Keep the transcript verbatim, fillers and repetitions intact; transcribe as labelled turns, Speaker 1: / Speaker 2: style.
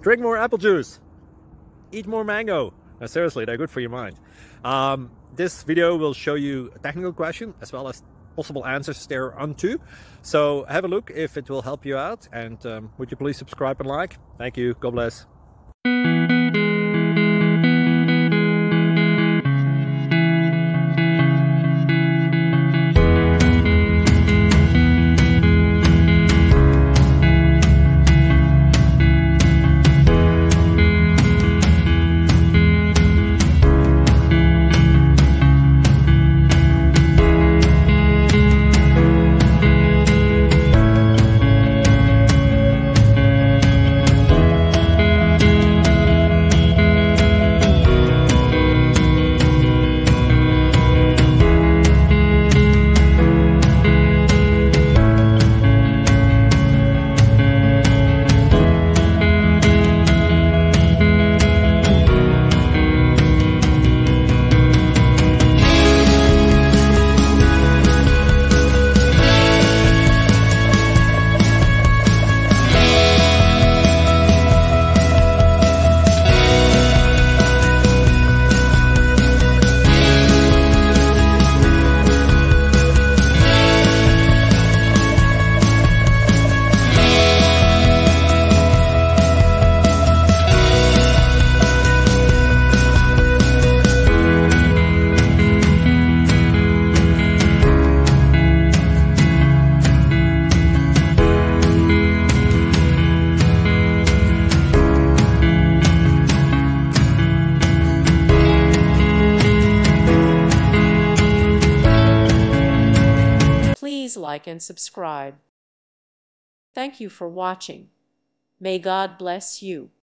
Speaker 1: drink more apple juice, eat more mango. No, seriously, they're good for your mind. Um, this video will show you a technical question as well as possible answers thereunto. So have a look if it will help you out, and um, would you please subscribe and like? Thank you. God bless.
Speaker 2: Please like and subscribe. Thank you for watching. May God bless you.